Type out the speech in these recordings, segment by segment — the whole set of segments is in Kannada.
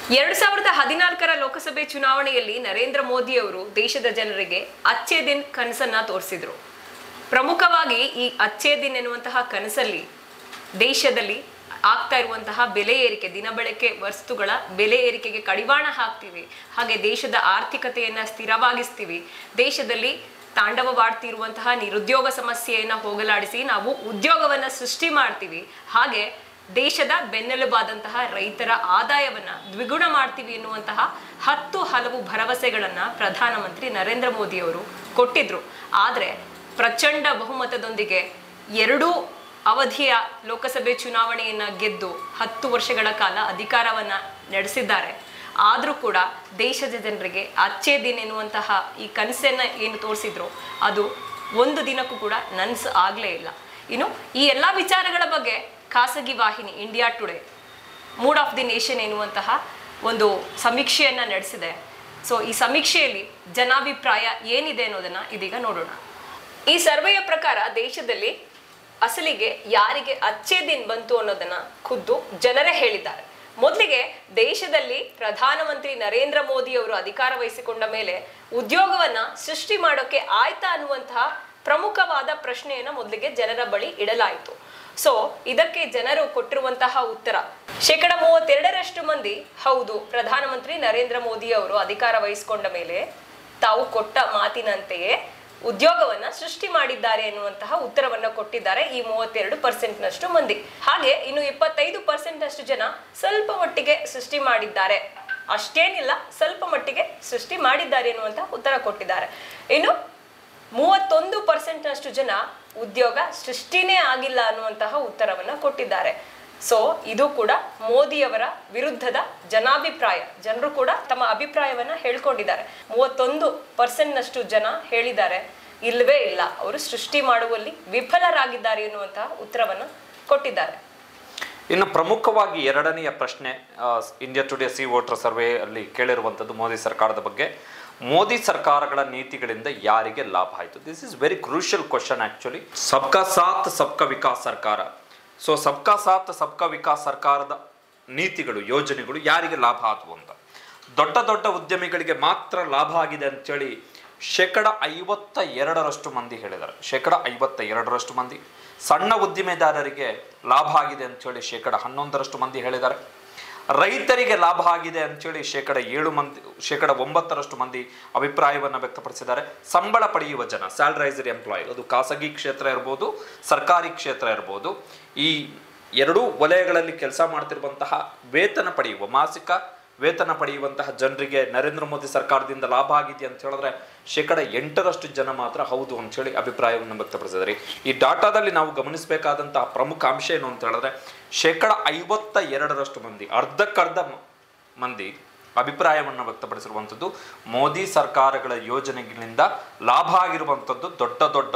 2014ರ ಲೋಕಸಭೆ ಚುನಾವಣೆಯಲ್ಲಿ ನರೇಂದ್ರ ಮೋದಿ ಅವರು ದೇಶದ ಜನರಿಗೆ ಅಚ್ಚೇ ದಿನ್ ಕನಸನ್ನ ತೋರಿಸಿದ್ರು. ಪ್ರಮುಖವಾಗಿ ಈ ಅಚ್ಚೇ ದಿನ್ ಎನ್ನುವಂತಹ ಕನಸಲ್ಲಿ ದೇಶದಲ್ಲಿ ಆಗ್ತಾ ಇರುವಂತಹ ಬೆಲೆ ಏರಿಕೆ, ದಿನಬಳಕೆ ವಸ್ತುಗಳ ಬೆಲೆ ಏರಿಕೆಗೆ ಕಡಿವಾಣ ಹಾಕ್ತೀವಿ, ಹಾಗೆ ದೇಶದ ಆರ್ಥಿಕತೆಯನ್ನ ಸ್ಥಿರವಾಗಿಸ್ತೀವಿ, ದೇಶದಲ್ಲಿ ತಾಂಡವವಾಡ್ತಿರುವಂತಹ ನಿರುದ್ಯೋಗ ಸಮಸ್ಯೆಯನ್ನ ಹೋಗಲಾಡಿಸಿ ನಾವು ಉದ್ಯೋಗವನ್ನ ಸೃಷ್ಟಿ ಮಾಡ್ತೀವಿ, ಹಾಗೆ ದೇಶದ ಬೆನ್ನೆಲುಬಾದಂತಹ ರೈತರ ಆದಾಯವನ್ನ ದ್ವಿಗುಣ ಮಾಡ್ತೀವಿ ಎನ್ನುವಂತಹ 10 ಹಲವು ಭರವಸೆಗಳನ್ನ ಪ್ರಧಾನಮಂತ್ರಿ ನರೇಂದ್ರ ಮೋದಿ ಅವರು ಕೊಟ್ಟಿದ್ರು. ಆದ್ರೆ ಪ್ರಚಂಡ ಬಹುಮತದೊಂದಿಗೆ 2 ಅವಧಿಯ ಲೋಕಸಭೆ ಚುನಾವಣೆಯನ್ನ ಗೆದ್ದು 10 ವರ್ಷಗಳ ಕಾಲ ಅಧಿಕಾರವನ್ನ ನಡೆಸಿದ್ದಾರೆ. ಆದ್ರೂ ಕೂಡ ದೇಶದ ಜನರಿಗೆ ಅಚ್ಚೇ ದಿನ್ ಎನ್ನುವಂತಹ ಈ ಕನಸನ್ನ ಏನು ತೋರಿಸಿದ್ರು ಅದು ಒಂದು ದಿನಕ್ಕೂ ಕೂಡ ನನ್ಸ್ ಆಗ್ಲೇ ಇಲ್ಲ. ಇನ್ನು ಈ ಎಲ್ಲಾ ವಿಚಾರಗಳ ಬಗ್ಗೆ ಖಾಸಗಿ ವಾಹಿನಿ India Today mood of the nation ಎನ್ನುವಂತಹ ಒಂದು ಸಮೀಕ್ಷೆಯನ್ನ ನಡೆಸಿದೆ. ಸೊ ಈ ಸಮೀಕ್ಷೆಯಲ್ಲಿ ಜನಾಭಿಪ್ರಾಯ ಏನಿದೆ ಅನ್ನೋದನ್ನ ಇದೀಗ ನೋಡೋಣ. ಈ ಸರ್ವೆಯ ಪ್ರಕಾರ ದೇಶದಲ್ಲಿ ಅಸಲಿಗೆ ಯಾರಿಗೆ ಅಚ್ಚೇ ದಿನ್ ಬಂತು ಅನ್ನೋದನ್ನ ಖುದ್ದು ಜನರೇ ಹೇಳಿದ್ದಾರೆ. ಮೊದಲಿಗೆ ದೇಶದಲ್ಲಿ ಪ್ರಧಾನಮಂತ್ರಿ ನರೇಂದ್ರ ಮೋದಿ ಅವರು ಅಧಿಕಾರ ವಹಿಸಿಕೊಂಡ ಮೇಲೆ ಉದ್ಯೋಗವನ್ನ ಸೃಷ್ಟಿ ಮಾಡೋಕೆ ಆಯ್ತಾ ಅನ್ನುವಂತಹ ಪ್ರಮುಖವಾದ ಪ್ರಶ್ನೆಯನ್ನ ಮೊದಲಿಗೆ ಜನರ ಬಳಿ ಇಡಲಾಯಿತು. ಸೊ ಇದಕ್ಕೆ ಜನರು ಕೊಟ್ಟಿರುವಂತಹ ಉತ್ತರ 32% ಮಂದಿ ಹೌದು, ಪ್ರಧಾನಮಂತ್ರಿ ನರೇಂದ್ರ ಮೋದಿ ಅವರು ಅಧಿಕಾರ ವಹಿಸಿಕೊಂಡ ಮೇಲೆ ತಾವು ಕೊಟ್ಟ ಮಾತಿನಂತೆಯೇ ಉದ್ಯೋಗವನ್ನ ಸೃಷ್ಟಿ ಮಾಡಿದ್ದಾರೆ ಎನ್ನುವಂತಹ ಉತ್ತರವನ್ನ ಕೊಟ್ಟಿದ್ದಾರೆ ಈ 32%ನಷ್ಟು ಮಂದಿ. ಹಾಗೆ ಇನ್ನು 25%ನಷ್ಟು ಜನ ಸ್ವಲ್ಪ ಮಟ್ಟಿಗೆ ಸೃಷ್ಟಿ ಮಾಡಿದ್ದಾರೆ, ಅಷ್ಟೇನಿಲ್ಲ ಸ್ವಲ್ಪ ಮಟ್ಟಿಗೆ ಸೃಷ್ಟಿ ಮಾಡಿದ್ದಾರೆ ಎನ್ನುವಂತಹ ಉತ್ತರ ಕೊಟ್ಟಿದ್ದಾರೆ. ಇನ್ನು 31%ನಷ್ಟು ಜನ ಉದ್ಯೋಗ ಸೃಷ್ಟಿನೇ ಆಗಿಲ್ಲ ಅನ್ನುವಂತಹ ಉತ್ತರವನ್ನ ಕೊಟ್ಟಿದ್ದಾರೆ. ಸೊ ಇದು ಕೂಡ ಮೋದಿಯವರ ವಿರುದ್ಧದ ಜನಾಭಿಪ್ರಾಯ. ಜನರು ಕೂಡ ತಮ್ಮ ಅಭಿಪ್ರಾಯವನ್ನ ಹೇಳ್ಕೊಂಡಿದ್ದಾರೆ. 31%ನಷ್ಟು ಜನ ಹೇಳಿದ್ದಾರೆ ಇಲ್ವೇ ಇಲ್ಲ, ಅವರು ಸೃಷ್ಟಿ ಮಾಡುವಲ್ಲಿ ವಿಫಲರಾಗಿದ್ದಾರೆ ಎನ್ನುವಂತಹ ಉತ್ತರವನ್ನ ಕೊಟ್ಟಿದ್ದಾರೆ. ಇನ್ನು ಪ್ರಮುಖವಾಗಿ ಎರಡನೆಯ ಪ್ರಶ್ನೆ India Today C voter survey ಅಲ್ಲಿ ಕೇಳಿರುವಂಥದ್ದು ಮೋದಿ ಸರ್ಕಾರದ ಬಗ್ಗೆ. ಮೋದಿ ಸರ್ಕಾರಗಳ ನೀತಿಗಳಿಂದ ಯಾರಿಗೆ ಲಾಭ ಆಯಿತು? This is very crucial question actually. ಸಬ್ಕಾ ಸಾಥ್ ಸಬ್ಕಾ ವಿಕಾಸ್ ಸರ್ಕಾರ. ಸೊ ಸಬ್ಕಾ ಸಾಥ್ ಸಬ್ಕಾ ವಿಕಾಸ್ ಸರ್ಕಾರದ ನೀತಿಗಳು, ಯೋಜನೆಗಳು ಯಾರಿಗೆ ಲಾಭ ಆದವು ಅಂತ. ದೊಡ್ಡ ದೊಡ್ಡ ಉದ್ಯಮಿಗಳಿಗೆ ಮಾತ್ರ ಲಾಭ ಆಗಿದೆ ಅಂತೇಳಿ 52% ಮಂದಿ ಹೇಳಿದ್ದಾರೆ. 52% ಮಂದಿ. ಸಣ್ಣ ಉದ್ದಿಮೆದಾರರಿಗೆ ಲಾಭ ಆಗಿದೆ ಅಂತೇಳಿ 11% ಮಂದಿ ಹೇಳಿದ್ದಾರೆ. ರೈತರಿಗೆ ಲಾಭ ಆಗಿದೆ ಅಂತೇಳಿ 9% ಮಂದಿ ಅಭಿಪ್ರಾಯವನ್ನು ವ್ಯಕ್ತಪಡಿಸಿದ್ದಾರೆ. ಸಂಬಳ ಪಡೆಯುವ ಜನ, ಸ್ಯಾಲರೈಸ್ಡ್ ಎಂಪ್ಲಾಯಿ, ಅದು ಖಾಸಗಿ ಕ್ಷೇತ್ರ ಇರ್ಬೋದು, ಸರ್ಕಾರಿ ಕ್ಷೇತ್ರ ಇರ್ಬೋದು, ಈ ಎರಡೂ ವಲಯಗಳಲ್ಲಿ ಕೆಲಸ ಮಾಡ್ತಿರುವಂತಹ ವೇತನ ಪಡೆಯುವ, ಮಾಸಿಕ ವೇತನ ಪಡೆಯುವಂತಹ ಜನರಿಗೆ ನರೇಂದ್ರ ಮೋದಿ ಸರ್ಕಾರದಿಂದ ಲಾಭ ಆಗಿದೆ ಅಂತ ಹೇಳಿದ್ರೆ 8% ಜನ ಮಾತ್ರ ಹೌದು ಅಂತೇಳಿ ಅಭಿಪ್ರಾಯವನ್ನು ವ್ಯಕ್ತಪಡಿಸಿದ್ದಾರೆ. ಈ ಡಾಟಾದಲ್ಲಿ ನಾವು ಗಮನಿಸಬೇಕಾದಂತಹ ಪ್ರಮುಖ ಅಂಶ ಏನು ಅಂತ ಹೇಳಿದ್ರೆ 52% ಮಂದಿ, ಅರ್ಧಕ್ಕರ್ಧ ಮಂದಿ ಅಭಿಪ್ರಾಯವನ್ನು ವ್ಯಕ್ತಪಡಿಸಿರುವಂಥದ್ದು ಮೋದಿ ಸರ್ಕಾರಗಳ ಯೋಜನೆಗಳಿಂದ ಲಾಭ ಆಗಿರುವಂಥದ್ದು ದೊಡ್ಡ ದೊಡ್ಡ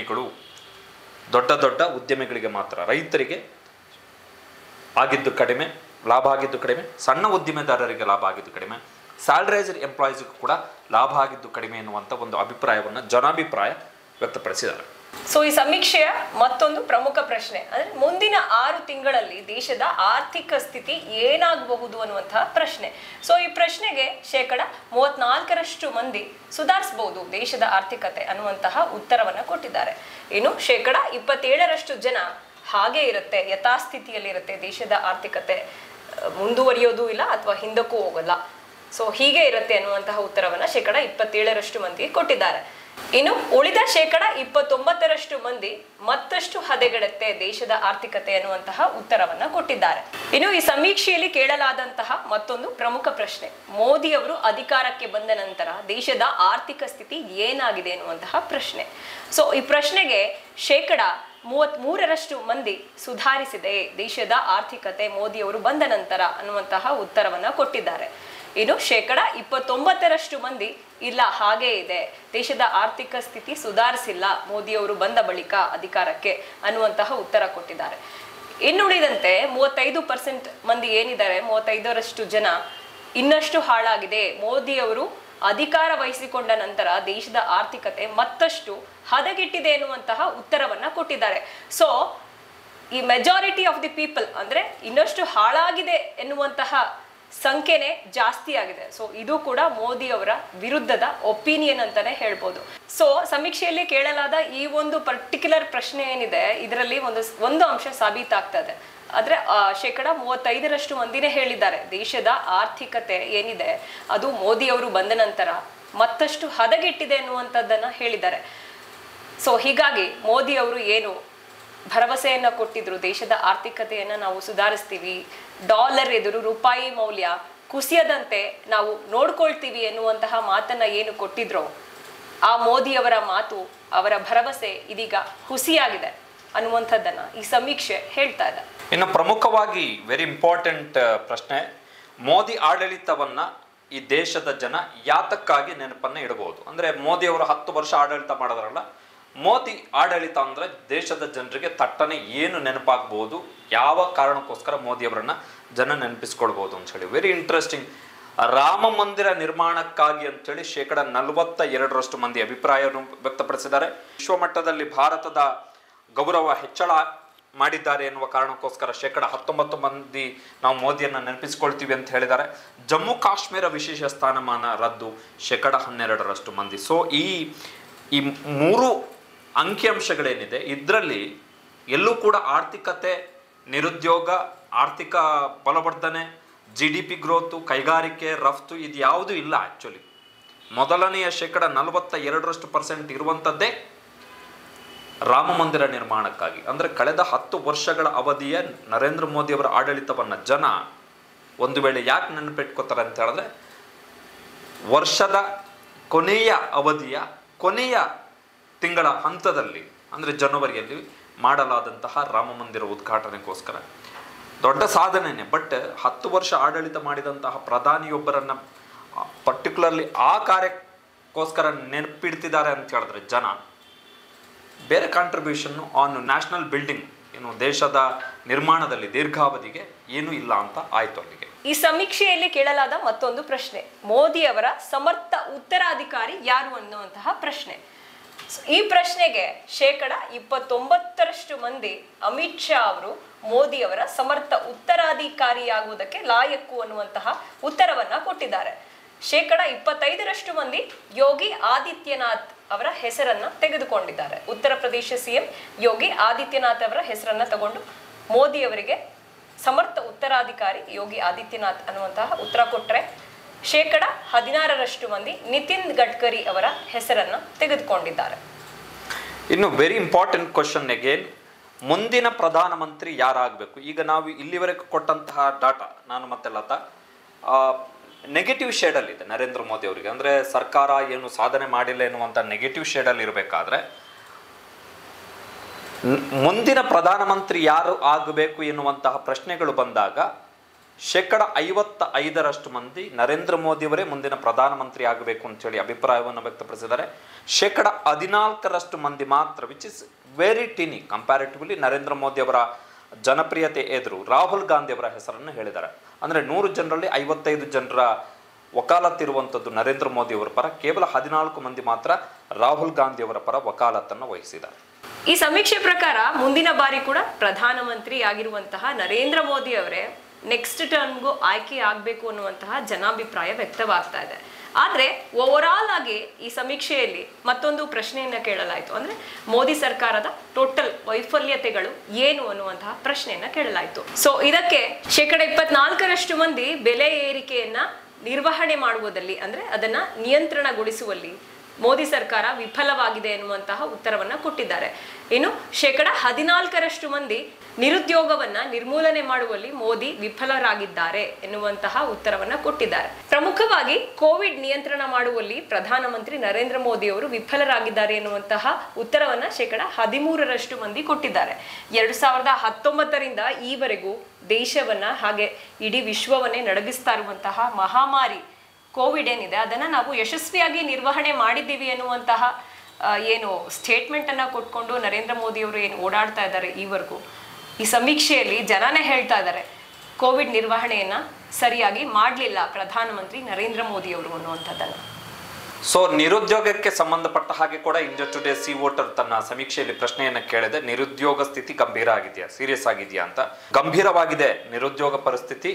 ಉದ್ಯಮಿಗಳಿಗೆ ಮಾತ್ರ. ರೈತರಿಗೆ ಆಗಿದ್ದು ಕಡಿಮೆ, ಲಾಭ ಆಗಿದ್ದು ಕಡಿಮೆ, ಸಣ್ಣ ಉದ್ದಿಮೆದಾರರಿಗೆ ಲಾಭ ಆಗಿದ್ದು ಕಡಿಮೆ, ಸ್ಯಾಲರೈಸ್ಡ್ ಎಂಪ್ಲಾಯೀಸ್ಗೂ ಕೂಡ ಲಾಭ ಆಗಿದ್ದು ಕಡಿಮೆ ಎನ್ನುವಂಥ ಒಂದು ಅಭಿಪ್ರಾಯವನ್ನು ಜನಾಭಿಪ್ರಾಯ ವ್ಯಕ್ತಪಡಿಸಿದ್ದಾರೆ. ಸೊ ಈ ಸಮೀಕ್ಷೆಯ ಮತ್ತೊಂದು ಪ್ರಮುಖ ಪ್ರಶ್ನೆ ಅಂದ್ರೆ ಮುಂದಿನ 6 ತಿಂಗಳಲ್ಲಿ ದೇಶದ ಆರ್ಥಿಕ ಸ್ಥಿತಿ ಏನಾಗಬಹುದು ಅನ್ನುವಂತಹ ಪ್ರಶ್ನೆ. ಸೊ ಈ ಪ್ರಶ್ನೆಗೆ 34% ಮಂದಿ ಸುಧಾರಿಸಬಹುದು ದೇಶದ ಆರ್ಥಿಕತೆ ಅನ್ನುವಂತಹ ಉತ್ತರವನ್ನ ಕೊಟ್ಟಿದ್ದಾರೆ. ಇನ್ನು 27% ಜನ ಹಾಗೆ ಇರುತ್ತೆ, ಯಥಾಸ್ಥಿತಿಯಲ್ಲಿರುತ್ತೆ, ದೇಶದ ಆರ್ಥಿಕತೆ ಮುಂದುವರಿಯೋದು ಇಲ್ಲ ಅಥವಾ ಹಿಂದಕ್ಕೂ ಹೋಗಲ್ಲ, ಸೊ ಹೀಗೆ ಇರುತ್ತೆ ಅನ್ನುವಂತಹ ಉತ್ತರವನ್ನ 27% ಮಂದಿ ಕೊಟ್ಟಿದ್ದಾರೆ. ಇನ್ನು ಉಳಿದ 29% ಮಂದಿ ಮತ್ತಷ್ಟು ಹದಗೆಡುತ್ತೆ ದೇಶದ ಆರ್ಥಿಕತೆ ಅನ್ನುವಂತಹ ಉತ್ತರವನ್ನ ಕೊಟ್ಟಿದ್ದಾರೆ. ಇನ್ನು ಈ ಸಮೀಕ್ಷೆಯಲ್ಲಿ ಕೇಳಲಾದಂತಹ ಮತ್ತೊಂದು ಪ್ರಮುಖ ಪ್ರಶ್ನೆ, ಮೋದಿ ಅವರು ಅಧಿಕಾರಕ್ಕೆ ಬಂದ ನಂತರ ದೇಶದ ಆರ್ಥಿಕ ಸ್ಥಿತಿ ಏನಾಗಿದೆ ಅನ್ನುವಂತಹ ಪ್ರಶ್ನೆ. ಸೊ ಈ ಪ್ರಶ್ನೆಗೆ 33% ಮಂದಿ ಸುಧಾರಿಸಿದೆ ದೇಶದ ಆರ್ಥಿಕತೆ ಮೋದಿ ಅವರು ಬಂದ ನಂತರ ಅನ್ನುವಂತಹ ಉತ್ತರವನ್ನ ಕೊಟ್ಟಿದ್ದಾರೆ. ಇನ್ನು 29% ಮಂದಿ ಇಲ್ಲ ಹಾಗೇ ಇದೆ, ದೇಶದ ಆರ್ಥಿಕ ಸ್ಥಿತಿ ಸುಧಾರಿಸಿಲ್ಲ ಮೋದಿ ಅವರು ಬಂದ ಬಳಿಕ ಅಧಿಕಾರಕ್ಕೆ ಅನ್ನುವಂತಹ ಉತ್ತರ ಕೊಟ್ಟಿದ್ದಾರೆ. ಇನ್ನುಳಿದಂತೆ 35% ಮಂದಿ ಏನಿದ್ದಾರೆ, 35% ಜನ ಇನ್ನಷ್ಟು ಹಾಳಾಗಿದೆ, ಮೋದಿ ಅವರು ಅಧಿಕಾರ ವಹಿಸಿಕೊಂಡ ನಂತರ ದೇಶದ ಆರ್ಥಿಕತೆ ಮತ್ತಷ್ಟು ಹದಗೆಟ್ಟಿದೆ ಎನ್ನುವಂತಹ ಉತ್ತರವನ್ನ ಕೊಟ್ಟಿದ್ದಾರೆ. ಸೊ ಈ ಮೆಜಾರಿಟಿ ಆಫ್ ದಿ ಪೀಪಲ್ ಅಂದ್ರೆ ಇನ್ನಷ್ಟು ಹಾಳಾಗಿದೆ ಎನ್ನುವಂತಹ ಸಂಖ್ಯೆನೇ ಜಾಸ್ತಿ ಆಗಿದೆ. ಸೊ ಇದು ಕೂಡ ಮೋದಿ ಅವರ ವಿರುದ್ಧದ ಒಪಿನಿಯನ್ ಅಂತಾನೆ ಹೇಳ್ಬೋದು. ಸೊ ಸಮೀಕ್ಷೆಯಲ್ಲಿ ಕೇಳಲಾದ ಈ ಒಂದು ಪರ್ಟಿಕ್ಯುಲರ್ ಪ್ರಶ್ನೆ ಏನಿದೆ, ಇದರಲ್ಲಿ ಒಂದು ಅಂಶ ಸಾಬೀತಾಗ್ತದೆ. ಆದ್ರೆ 35% ಮಂದಿನೇ ಹೇಳಿದ್ದಾರೆ ದೇಶದ ಆರ್ಥಿಕತೆ ಏನಿದೆ ಅದು ಮೋದಿ ಅವರು ಬಂದ ನಂತರ ಮತ್ತಷ್ಟು ಹದಗೆಟ್ಟಿದೆ ಅನ್ನುವಂಥದ್ದನ್ನ ಹೇಳಿದ್ದಾರೆ. ಸೊ ಹೀಗಾಗಿ ಮೋದಿ ಅವರು ಏನು ಭರವಸೆಯನ್ನ ಕೊಟ್ಟಿದ್ರು, ದೇಶದ ಆರ್ಥಿಕತೆಯನ್ನ ನಾವು ಸುಧಾರಿಸ್ತೀವಿ, ಡಾಲರ್ ಎದುರು ರೂಪಾಯಿ ಮೌಲ್ಯ ಕುಸಿಯದಂತೆ ನಾವು ನೋಡ್ಕೊಳ್ತೀವಿ ಎನ್ನುವಂತಹ ಮಾತನ್ನ ಏನು ಕೊಟ್ಟಿದ್ರೋ ಆ ಮೋದಿ ಅವರ ಮಾತು, ಅವರ ಭರವಸೆ ಇದೀಗ ಹುಸಿಯಾಗಿದೆ ಅನ್ನುವಂಥದ್ದನ್ನ ಈ ಸಮೀಕ್ಷೆ ಹೇಳ್ತಾ ಇದೆ. ಇನ್ನು ಪ್ರಮುಖವಾಗಿ ವೆರಿ ಇಂಪಾರ್ಟೆಂಟ್ ಪ್ರಶ್ನೆ, ಮೋದಿ ಆಡಳಿತವನ್ನ ಈ ದೇಶದ ಜನ ಯಾತಕ್ಕಾಗಿ ನೆನಪನ್ನ ಇಡಬಹುದು? ಅಂದ್ರೆ ಮೋದಿ ಅವರು 10 ವರ್ಷ ಆಡಳಿತ ಮಾಡಿದ್ರಲ್ಲ, ಮೋದಿ ಆಡಳಿತ ಅಂದ್ರೆ ದೇಶದ ಜನರಿಗೆ ತಟ್ಟನೆ ಏನು ನೆನಪಾಗಬಹುದು, ಯಾವ ಕಾರಣಕ್ಕೋಸ್ಕರ ಮೋದಿ ಅವರನ್ನ ಜನ ನೆನಪಿಸ್ಕೊಳ್ಬಹುದು ಅಂತ ಹೇಳಿ. Very interesting. ರಾಮ ಮಂದಿರ ನಿರ್ಮಾಣಕ್ಕಾಗಿ ಅಂತೇಳಿ 42% ಮಂದಿ ಅಭಿಪ್ರಾಯವನ್ನು ವ್ಯಕ್ತಪಡಿಸಿದ್ದಾರೆ. ವಿಶ್ವಮಟ್ಟದಲ್ಲಿ ಭಾರತದ ಗೌರವ ಹೆಚ್ಚಳ ಮಾಡಿದ್ದಾರೆ ಎನ್ನುವ ಕಾರಣಕ್ಕೋಸ್ಕರ 19% ಮಂದಿ ನಾವು ಮೋದಿಯನ್ನ ನೆನಪಿಸ್ಕೊಳ್ತೀವಿ ಅಂತ ಹೇಳಿದ್ದಾರೆ. ಜಮ್ಮು ಕಾಶ್ಮೀರ ವಿಶೇಷ ಸ್ಥಾನಮಾನ ರದ್ದು 12% ಮಂದಿ. ಸೊ ಈ 3 ಅಂಕಿಅಂಶಗಳೇನಿದೆ ಇದರಲ್ಲಿ ಎಲ್ಲೂ ಕೂಡ ಆರ್ಥಿಕತೆ, ನಿರುದ್ಯೋಗ, ಆರ್ಥಿಕ ಬಲವರ್ಧನೆ, GDP ಗ್ರೋತು, ಕೈಗಾರಿಕೆ, ರಫ್ತು ಇದು ಯಾವುದೂ ಇಲ್ಲ. ಆ್ಯಕ್ಚುಲಿ ಮೊದಲನೆಯ 42% ಇರುವಂಥದ್ದೇ ರಾಮ ಮಂದಿರ ನಿರ್ಮಾಣಕ್ಕಾಗಿ. ಅಂದರೆ ಕಳೆದ 10 ವರ್ಷಗಳ ಅವಧಿಯ ನರೇಂದ್ರ ಮೋದಿ ಅವರ ಆಡಳಿತವನ್ನು ಜನ ಒಂದು ವೇಳೆ ಯಾಕೆ ನೆನಪಿಟ್ಕೋತಾರೆ ಅಂತ ಹೇಳಿದ್ರೆ, ವರ್ಷದ ಕೊನೆಯ ಅವಧಿಯ ಕೊನೆಯ ತಿಂಗಳ ಹಂತದಲ್ಲಿ ಅಂದರೆ ಜನವರಿಯಲ್ಲಿ ಮಾಡಲಾದಂತಹ ರಾಮ ಮಂದಿರ ಉದ್ಘಾಟನೆಗೋಸ್ಕರ ದೊಡ್ಡ ಸಾಧನೆನೇ. ಬಟ್ 10 ವರ್ಷ ಆಡಳಿತ ಮಾಡಿದಂತಹ ಪ್ರಧಾನಿಯೊಬ್ಬರನ್ನ ಪರ್ಟಿಕ್ಯುಲರ್ಲಿ ಆ ಕಾರ್ಯಕ್ಕೋಸ್ಕರ ನೆನಪಿಡ್ತಿದ್ದಾರೆ ಅಂತ ಹೇಳಿದ್ರೆ ಜನ, ಬೇರೆ ಕಾಂಟ್ರಿಬ್ಯೂಷನ್ನು ಆನ್ ನ್ಯಾಷನಲ್ ಬಿಲ್ಡಿಂಗ್ ಏನು ದೇಶದ ನಿರ್ಮಾಣದಲ್ಲಿ ದೀರ್ಘಾವಧಿಗೆ ಏನೂ ಇಲ್ಲ ಅಂತ ಆಯ್ತು ಅಲ್ಲಿಗೆ. ಈ ಸಮೀಕ್ಷೆಯಲ್ಲಿ ಕೇಳಲಾದ ಮತ್ತೊಂದು ಪ್ರಶ್ನೆ, ಮೋದಿ ಅವರ ಸಮರ್ಥ ಉತ್ತರಾಧಿಕಾರಿ ಯಾರು ಅನ್ನುವಂತಹ ಪ್ರಶ್ನೆ. ಈ ಪ್ರಶ್ನೆಗೆ 29% ಮಂದಿ ಅಮಿತ್ ಶಾ ಅವರು ಮೋದಿ ಅವರ ಸಮರ್ಥ ಉತ್ತರಾಧಿಕಾರಿಯಾಗುವುದಕ್ಕೆ ಲಾಯಕ್ಕು ಅನ್ನುವಂತಹ ಉತ್ತರವನ್ನ ಕೊಟ್ಟಿದ್ದಾರೆ. 25% ಮಂದಿ ಯೋಗಿ ಆದಿತ್ಯನಾಥ್ ಅವರ ಹೆಸರನ್ನ ತೆಗೆದುಕೊಂಡಿದ್ದಾರೆ. ಉತ್ತರ ಪ್ರದೇಶ ಸಿಎಂ ಯೋಗಿ ಆದಿತ್ಯನಾಥ್ ಅವರ ಹೆಸರನ್ನ ತಗೊಂಡು ಮೋದಿ ಅವರಿಗೆ ಸಮರ್ಥ ಉತ್ತರಾಧಿಕಾರಿ ಯೋಗಿ ಆದಿತ್ಯನಾಥ್ ಅನ್ನುವಂತಹ ಉತ್ತರ ಕೊಟ್ಟರೆ, 16% ಮಂದಿ ನಿತಿನ್ ಗಡ್ಕರಿ ಅವರ ಹೆಸರನ್ನ ತೆಗೆದುಕೊಂಡಿದ್ದಾರೆ. ಇನ್ನು ವೆರಿ ಇಂಪಾರ್ಟೆಂಟ್ ಕ್ವಶನ್ ಅಗೇನ್, ಮುಂದಿನ ಪ್ರಧಾನಮಂತ್ರಿ ಯಾರಾಗಬೇಕು? ಈಗ ನಾವು ಇಲ್ಲಿವರೆಗೂ ಕೊಟ್ಟಂತಹ ಡಾಟಾ, ನಾನು ಮತ್ತೆ ಲತಾ ನೆಗೆಟಿವ್ ಶೇಡಲ್ಲಿದೆ ನರೇಂದ್ರ ಮೋದಿ ಅವರಿಗೆ. ಅಂದರೆ ಸರ್ಕಾರ ಏನು ಸಾಧನೆ ಮಾಡಿಲ್ಲ ಎನ್ನುವಂಥ ನೆಗೆಟಿವ್ ಶೇಡಲ್ಲಿ ಇರಬೇಕಾದ್ರೆ, ಮುಂದಿನ ಪ್ರಧಾನಮಂತ್ರಿ ಯಾರು ಆಗಬೇಕು ಎನ್ನುವಂತಹ ಪ್ರಶ್ನೆಗಳು ಬಂದಾಗ 55% ಮಂದಿ ನರೇಂದ್ರ ಮೋದಿ ಅವರೇ ಮುಂದಿನ ಪ್ರಧಾನಮಂತ್ರಿ ಆಗಬೇಕು ಅಂತೇಳಿ ಅಭಿಪ್ರಾಯವನ್ನು ವ್ಯಕ್ತಪಡಿಸಿದ್ದಾರೆ. 14% ಮಂದಿ ಮಾತ್ರ, which is very tiny comparatively Narendra Modi ಅವರ ಜನಪ್ರಿಯತೆ ಎದುರು ರಾಹುಲ್ ಗಾಂಧಿ ಅವರ ಹೆಸರನ್ನು ಹೇಳಿದ್ದಾರೆ. ಅಂದರೆ 100 ಜನರಲ್ಲಿ 55 ಜನರ ವಕಾಲತ್ತಿರುವಂಥದ್ದು ನರೇಂದ್ರ ಮೋದಿ ಅವರ ಪರ, ಕೇವಲ 14 ಮಂದಿ ಮಾತ್ರ ರಾಹುಲ್ ಗಾಂಧಿ ಅವರ ಪರ ವಕಾಲತ್ತನ್ನು ವಹಿಸಿದ್ದಾರೆ. ಈ ಸಮೀಕ್ಷೆ ಪ್ರಕಾರ ಮುಂದಿನ ಬಾರಿ ಕೂಡ ಪ್ರಧಾನಮಂತ್ರಿ ಆಗಿರುವಂತಹ ನರೇಂದ್ರ ಮೋದಿ ಅವರೇ ನೆಕ್ಸ್ಟ್ ಟರ್ಮ್ಗೂ ಆಯ್ಕೆ ಆಗಬೇಕು ಅನ್ನುವಂತಹ ಜನಾಭಿಪ್ರಾಯ ವ್ಯಕ್ತವಾಗ್ತಾ ಇದೆ. ಆದ್ರೆ ಓವರ್ ಆಲ್ ಆಗಿ ಈ ಸಮೀಕ್ಷೆಯಲ್ಲಿ ಮತ್ತೊಂದು ಪ್ರಶ್ನೆಯನ್ನ ಕೇಳಲಾಯಿತು. ಅಂದ್ರೆ ಮೋದಿ ಸರ್ಕಾರದ ಟೋಟಲ್ ವೈಫಲ್ಯತೆಗಳು ಏನು ಅನ್ನುವಂತಹ ಪ್ರಶ್ನೆಯನ್ನ ಕೇಳಲಾಯಿತು. ಸೊ ಇದಕ್ಕೆ 24% ಮಂದಿ ಬೆಲೆ ಏರಿಕೆಯನ್ನ ನಿರ್ವಹಣೆ ಮಾಡುವುದಲ್ಲಿ, ಅಂದ್ರೆ ಅದನ್ನ ನಿಯಂತ್ರಣಗೊಳಿಸುವಲ್ಲಿ ಮೋದಿ ಸರ್ಕಾರ ವಿಫಲವಾಗಿದೆ ಎನ್ನುವಂತಹ ಉತ್ತರವನ್ನ ಕೊಟ್ಟಿದ್ದಾರೆ. ಇನ್ನು 14% ಮಂದಿ ನಿರುದ್ಯೋಗವನ್ನ ನಿರ್ಮೂಲನೆ ಮಾಡುವಲ್ಲಿ ಮೋದಿ ವಿಫಲರಾಗಿದ್ದಾರೆ ಎನ್ನುವಂತಹ ಉತ್ತರವನ್ನ ಕೊಟ್ಟಿದ್ದಾರೆ. ಪ್ರಮುಖವಾಗಿ ಕೋವಿಡ್ ನಿಯಂತ್ರಣ ಮಾಡುವಲ್ಲಿ ಪ್ರಧಾನಮಂತ್ರಿ ನರೇಂದ್ರ ಮೋದಿ ಅವರು ವಿಫಲರಾಗಿದ್ದಾರೆ ಎನ್ನುವಂತಹ ಉತ್ತರವನ್ನ 13% ಮಂದಿ ಕೊಟ್ಟಿದ್ದಾರೆ. 2019ರಿಂದ ಈವರೆಗೂ ದೇಶವನ್ನ ಹಾಗೆ ಇಡೀ ವಿಶ್ವವನ್ನೇ ನಡಗಿಸ್ತಾ ಇರುವಂತಹ ಮಹಾಮಾರಿ ಕೋವಿಡ್ ಏನಿದೆ ಅದನ್ನ ನಾವು ಯಶಸ್ವಿಯಾಗಿ ನಿರ್ವಹಣೆ ಮಾಡಿದ್ದೀವಿ ಎನ್ನುವಂತಹ ಏನು ಸ್ಟೇಟ್ಮೆಂಟ್ ಅನ್ನ ಕೊಟ್ಕೊಂಡು ನರೇಂದ್ರ ಮೋದಿ ಅವರು ಏನು ಓಡಾಡ್ತಾ ಇದ್ದಾರೆ ಈವರೆಗೂ, ಈ ಸಮೀಕ್ಷೆಯಲ್ಲಿ ಜನನೇ ಹೇಳ್ತಾ ಇದ್ದಾರೆ ಕೋವಿಡ್ ನಿರ್ವಹಣೆಯನ್ನ ಸರಿಯಾಗಿ ಮಾಡಲಿಲ್ಲ ಪ್ರಧಾನಮಂತ್ರಿ ನರೇಂದ್ರ ಮೋದಿ ಅವರು ಅನ್ನುವಂಥದ್ದನ್ನ. ಸೊ ನಿರುದ್ಯೋಗಕ್ಕೆ ಸಂಬಂಧಪಟ್ಟ ಹಾಗೆ ಕೂಡ ಇಂಡಿಯಾ ಟುಡೇ ಸಿ ವೋಟರ್ ತನ್ನ ಸಮೀಕ್ಷೆಯಲ್ಲಿ ಪ್ರಶ್ನೆಯನ್ನು ಕೇಳಿದೆ, ನಿರುದ್ಯೋಗ ಸ್ಥಿತಿ ಗಂಭೀರ ಆಗಿದೆಯಾ, ಸೀರಿಯಸ್ ಆಗಿದೆಯಾ ಅಂತ. ಗಂಭೀರವಾಗಿದೆ ನಿರುದ್ಯೋಗ ಪರಿಸ್ಥಿತಿ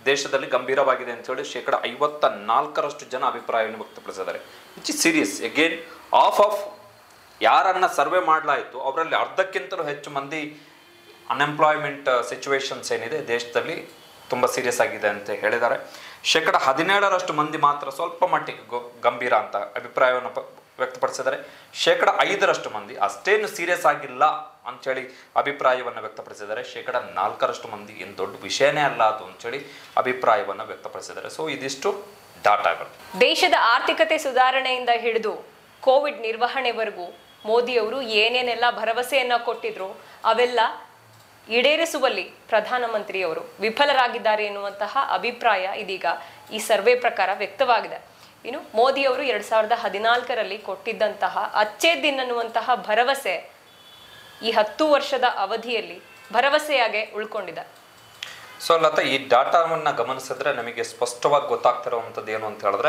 ದೇಶದಲ್ಲಿ ಗಂಭೀರವಾಗಿದೆ ಅಂತ ಹೇಳಿ 54% ಜನ ಅಭಿಪ್ರಾಯವನ್ನು ವ್ಯಕ್ತಪಡಿಸಿದ್ದಾರೆ. Which is serious. Again of ಯಾರನ್ನ ಸರ್ವೆ ಮಾಡಲಾಯಿತು ಅವರಲ್ಲಿ ಅರ್ಧಕ್ಕಿಂತಲೂ ಹೆಚ್ಚು ಮಂದಿ ಅನ್ಎಂಪ್ಲಾಯ್ಮೆಂಟ್ ಸಿಚುವೇಶನ್ಸ್ ಏನಿದೆ ದೇಶದಲ್ಲಿ ತುಂಬ ಸೀರಿಯಸ್ ಆಗಿದೆ ಅಂತ ಹೇಳಿದ್ದಾರೆ. 17% ಮಂದಿ ಮಾತ್ರ ಸ್ವಲ್ಪ ಮಟ್ಟಿಗೆ ಗಂಭೀರ ಅಂತ ಅಭಿಪ್ರಾಯವನ್ನು ವ್ಯಕ್ತಪಡಿಸಿದ್ದಾರೆ. 5% ಮಂದಿ ಅಷ್ಟೇನು ಸೀರಿಯಸ್ ಆಗಿಲ್ಲ ಅಂಥೇಳಿ ಅಭಿಪ್ರಾಯವನ್ನು ವ್ಯಕ್ತಪಡಿಸಿದ್ದಾರೆ. 4% ಮಂದಿ ಏನು ದೊಡ್ಡ ವಿಷಯನೇ ಅಲ್ಲ ಅದು ಅಂಥೇಳಿ ಅಭಿಪ್ರಾಯವನ್ನು ವ್ಯಕ್ತಪಡಿಸಿದ್ದಾರೆ. ಸೊ ಇದಿಷ್ಟು ಡಾಟಾಗಳು. ದೇಶದ ಆರ್ಥಿಕತೆ ಸುಧಾರಣೆಯಿಂದ ಹಿಡಿದು ಕೋವಿಡ್ ನಿರ್ವಹಣೆವರೆಗೂ ಮೋದಿಯವರು ಏನೇನೆಲ್ಲ ಭರವಸೆಯನ್ನ ಕೊಟ್ಟಿದ್ರು ಅವೆಲ್ಲ ಈಡೇರಿಸುವಲ್ಲಿ ಪ್ರಧಾನಮಂತ್ರಿಯವರು ವಿಫಲರಾಗಿದ್ದಾರೆ ಎನ್ನುವಂತಹ ಅಭಿಪ್ರಾಯ ಇದೀಗ ಈ ಸರ್ವೆ ಪ್ರಕಾರ ವ್ಯಕ್ತವಾಗಿದೆ. ಇನ್ನು ಮೋದಿಯವರು 2014ರಲ್ಲಿ ಕೊಟ್ಟಿದ್ದಂತಹ ಅಚ್ಚೇ ದಿನ್ ಅನ್ನುವಂತಹ ಭರವಸೆ ಈ 10 ವರ್ಷದ ಅವಧಿಯಲ್ಲಿ ಭರವಸೆಯಾಗೆ ಉಳ್ಕೊಂಡಿದೆ. ಸೊ ಲತಾ, ಈ ಡಾಟಾವನ್ನು ಗಮನಿಸಿದ್ರೆ ನಮಗೆ ಸ್ಪಷ್ಟವಾಗಿ ಗೊತ್ತಾಗ್ತಿರುವಂಥದ್ದು ಏನು ಅಂತ ಹೇಳಿದ್ರೆ,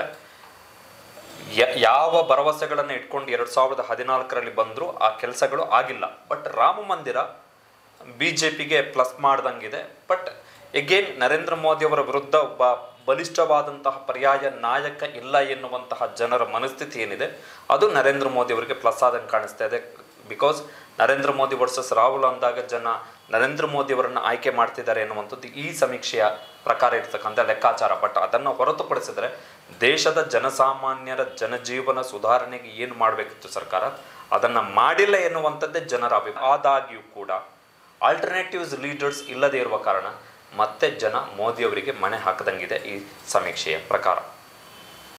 ಯಾವ ಭರವಸೆಗಳನ್ನು ಇಟ್ಕೊಂಡು 2014ರಲ್ಲಿ ಬಂದರೂ ಆ ಕೆಲಸಗಳು ಆಗಿಲ್ಲ. ಬಟ್ ರಾಮ ಮಂದಿರ BJPಗೆ ಪ್ಲಸ್ ಮಾಡ್ದಂಗಿದೆ. ಬಟ್ ಎಗೇನ್ ನರೇಂದ್ರ ಮೋದಿ ಅವರ ವಿರುದ್ಧ ಒಬ್ಬ ಬಲಿಷ್ಠವಾದಂತಹ ಪರ್ಯಾಯ ನಾಯಕ ಇಲ್ಲ ಎನ್ನುವಂತಹ ಜನರ ಮನಸ್ಥಿತಿ ಏನಿದೆ ಅದು ನರೇಂದ್ರ ಮೋದಿ ಅವರಿಗೆ ಪ್ಲಸ್ ಆದಂಗೆ ಕಾಣಿಸ್ತಾ ಇದೆ. ಬಿಕಾಸ್ ನರೇಂದ್ರ ಮೋದಿ ವರ್ಸಸ್ ರಾಹುಲ್ ಅಂದಾಗ ಜನ ನರೇಂದ್ರ ಮೋದಿ ಅವರನ್ನು ಆಯ್ಕೆ ಮಾಡ್ತಿದ್ದಾರೆ ಎನ್ನುವಂಥದ್ದು ಈ ಸಮೀಕ್ಷೆಯ ಪ್ರಕಾರ ಇರ್ತಕ್ಕಂಥ ಲೆಕ್ಕಾಚಾರ. ಬಟ್ ಅದನ್ನು ಹೊರತುಪಡಿಸಿದ್ರೆ ದೇಶದ ಜನಸಾಮಾನ್ಯರ ಜನಜೀವನ ಸುಧಾರಣೆಗೆ ಏನು ಮಾಡಬೇಕಿತ್ತು ಸರ್ಕಾರ ಅದನ್ನು ಮಾಡಿಲ್ಲ ಎನ್ನುವಂಥದ್ದೇ ಜನರ ಅಭಿಪ್ರಾಯ. ಆದಾಗ್ಯೂ ಕೂಡ ಆಲ್ಟರ್ನೇಟಿವ್ಸ್ ಲೀಡರ್ಸ್ ಇಲ್ಲದೇ ಇರುವ ಕಾರಣ ಮತ್ತೆ ಜನ ಮೋದಿ ಅವರಿಗೆ ಮಣೆ ಹಾಕದಂಗಿದೆ ಈ ಸಮೀಕ್ಷೆಯ ಪ್ರಕಾರ.